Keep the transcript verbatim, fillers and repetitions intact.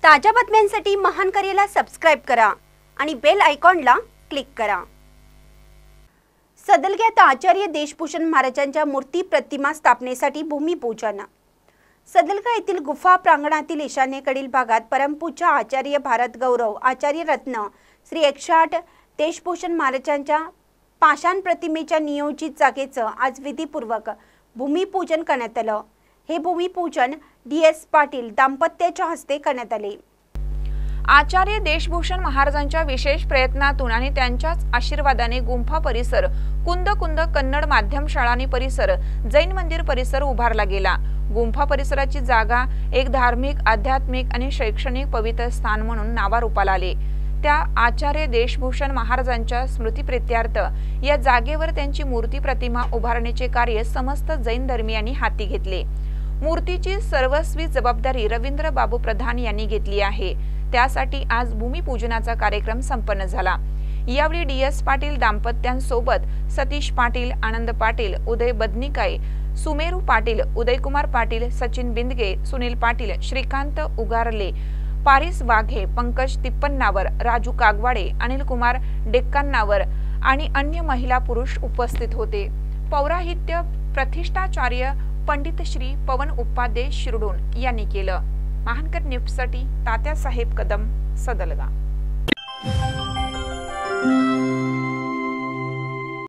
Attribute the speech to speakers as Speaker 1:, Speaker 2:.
Speaker 1: ताज्या बातम्यांसाठी महान करेला सबस्क्राइब करा आणि बेल आयकॉनला क्लिक करा। सदलग्यात आचार्य देशभूषण महाराजांच्या मूर्ती प्रतिमा स्थापनेसाठी भूमिपूजन। सदलगा येथील गुफा प्रांगणातील ईशान्येकडील भागात परमपूज्य आचार्य भारत गौरव आचार्य रत्न श्री एकशे आठ देशभूषण महाराजांच्या पाषाण प्रतिमेच्या नियोजित जागेचं आज विधीपूर्वक भूमिपूजन करण्यात आलं। हे भूमिपूजन डी एस पाटील दाम्पत्याच्या हस्ते करण्यात आले।
Speaker 2: आचार्य देशभूषण महाराजांच्या विशेष प्रयत्नातून आणि त्यांच्याच आशीर्वादाने गुंफा परिसर, कुंद कुंद कन्नड माध्यम शाळानी परिसर, जैन मंदिर परिसर उभारला गेला। गुंफा परिसराची जागा एक धार्मिक, आध्यात्मिक आणि शैक्षणिक पवित्र स्थान म्हणून नावारूपाला आले। त्या आचार्य देशभूषण महाराजांच्या स्मृतिप्रित्यर्थ या जागेवर त्यांची मूर्ती प्रतिमा उभारण्याचे कार्य समस्त जैन धर्मीयांनी हाती घेतले। मूर्तीची सर्वस्वी जबाबदारी रवींद्र बाबू प्रधान यांनी घेतली आहे। त्यासाठी आज भूमिपूजनाचा कार्यक्रम संपन्न झाला। यावेळी डी एस पाटील दाम्पत्यांसोबत सतीश पाटील, आनंद पाटील, उदय बदनिकाय, सुमेरू पाटील, उदयकुमार पाटील, सचिन बिंदगे, सुनील पाटील, श्रीकांत उगारले, पारिस वाघे, पंकज तिप्पन्नावर, राजू कागवाडे, अनिल कुमार डेक्कान्नावर आणि अन्य महिला पुरुष उपस्थित होते। पौराहित्य प्रतिष्ठाचार्य पंडित श्री पवन उपाध्ये शिरडोन यांनी केलं। महानकर न्यूजसाठी तात्यासाहेब कदम, सदलगा।